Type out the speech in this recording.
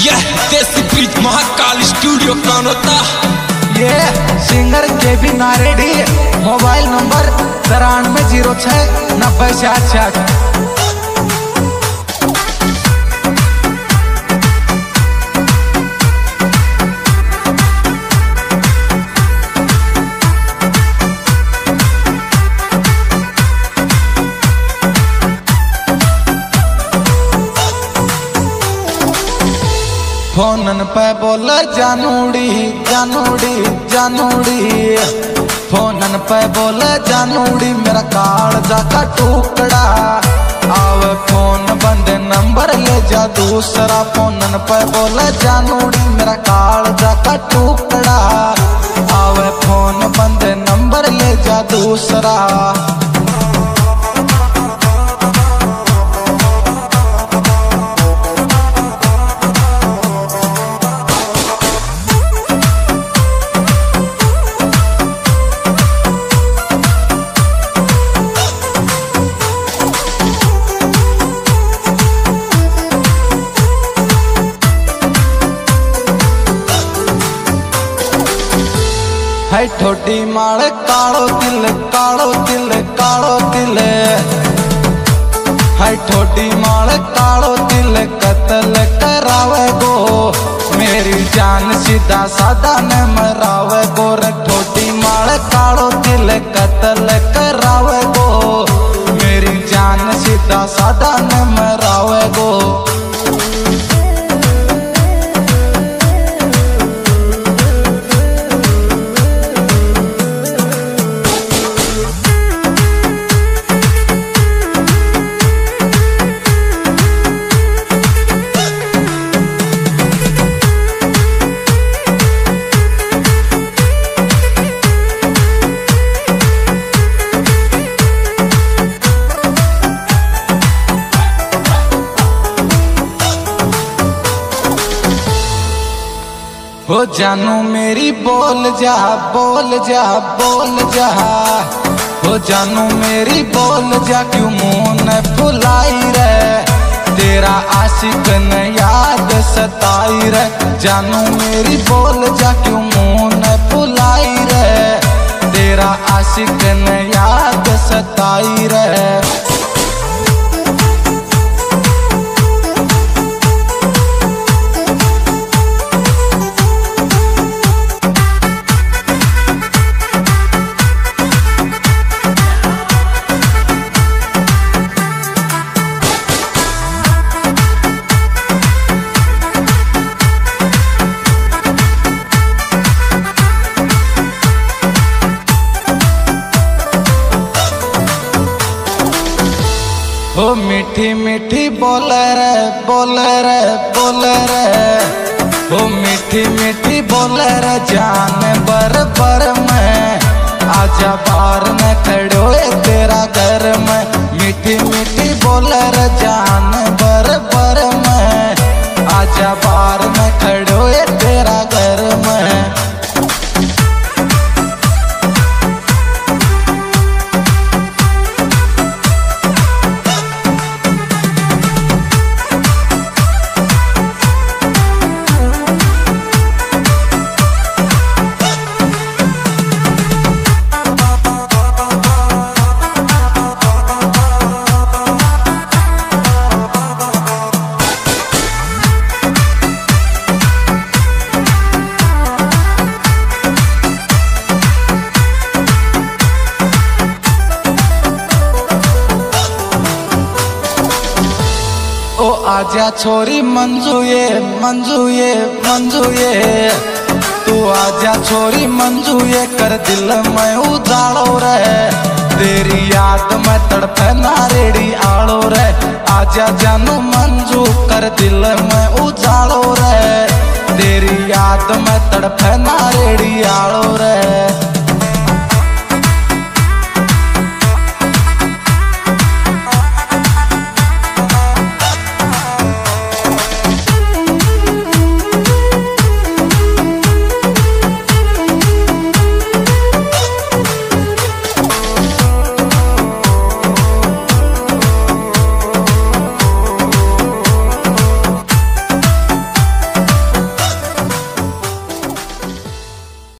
यह देसी beat Mahakal studio कौन होता। ये सिंगर के भी नारेडी, मोबाइल नंबर 93069066। फोनन पे बोल जानूड़ी जानूड़ी जानूड़ी, फोनन पे बोल जानूड़ी मेरा कालजा का टुकड़ा। आवे फोन बंद नंबर ले जा दूसरा, फोनन पे बोल जानूड़ी मेरा कालजा का टुकड़ा। आवे फोन बंद नंबर ले जा दूसरा। है ठोडी माल कालो दिल कालो दिल कालो दिल, है ठोडी माल कालो दिल कत्ल करावे गो। मेरी जान सीधा साधा न मरावे गो। ठोडी माल कालो दिल कत्ल करावे गो। मेरी जान सीधा साधा न मरावे गो। हो जानू मेरी बोल जा बोल जा बोल जा, हो जानू मेरी बोल जा क्यों मुँह न फुलाई रे। तेरा आशिक न याद सताई रे। जानू मेरी बोल जा क्यों मुँह न फुलाई रे। तेरा आशिक न याद सताई रे। हो मीठी मीठी बोल रे बोल रे बोल रे, हो मीठी मीठी बोल रे जान बर बर में। आजा बाहर न खड़ो तेरा घर में। मीठी मीठी बोल रे जान बर बर में। आजा बाहर न खड़ो तेरा घर में। ओ आजा छोरी मंजू ये मंजू ये मंजू ये, तू आजा छोरी मंजू ये कर दिल में उजाड़ो रे। तेरी याद में तड़पे नारेड़ी आड़ो रे। आजा जानू मंजू कर दिल में उजाड़ो रे। तेरी याद में तड़पे नारेड़ी आड़ो रे।